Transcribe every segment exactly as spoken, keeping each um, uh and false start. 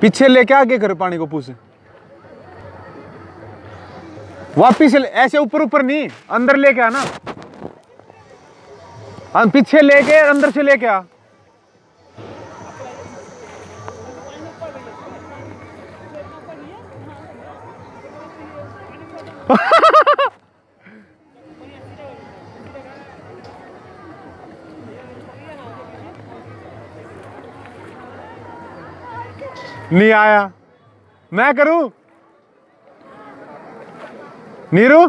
पीछे लेके आगे कर पानी को पूछ वापिस ऐसे ऊपर ऊपर नहीं अंदर लेके आना पीछे लेके अंदर से लेके आ नहीं आया मैं करूं नीरू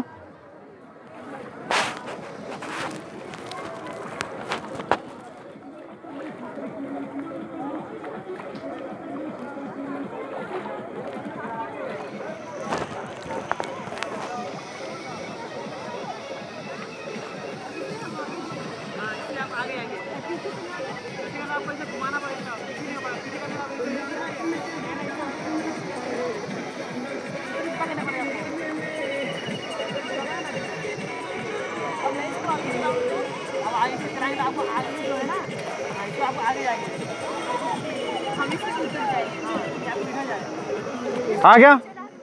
आ गया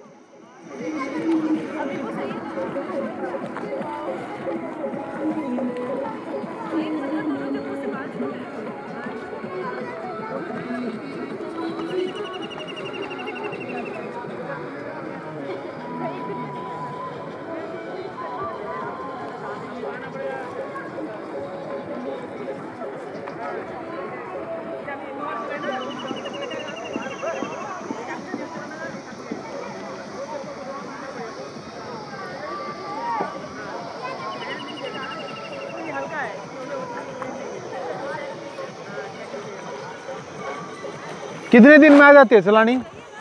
कितने दिन में आ जाती है चलानी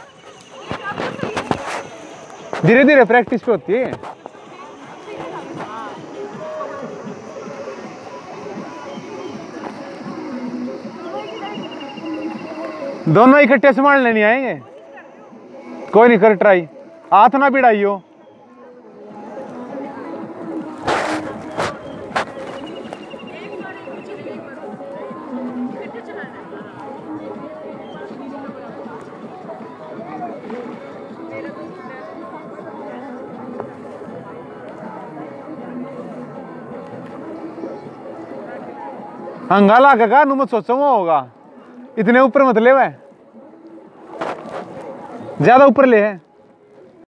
धीरे धीरे प्रैक्टिस पे होती है दोनों इकट्ठे संभालने नहीं आएंगे कोई नहीं कर ट्राई हाथ ना भिड़ाइयो हंगाला का नु मत सोचो वो होगा इतने ऊपर मत ले वह ज्यादा ऊपर ले है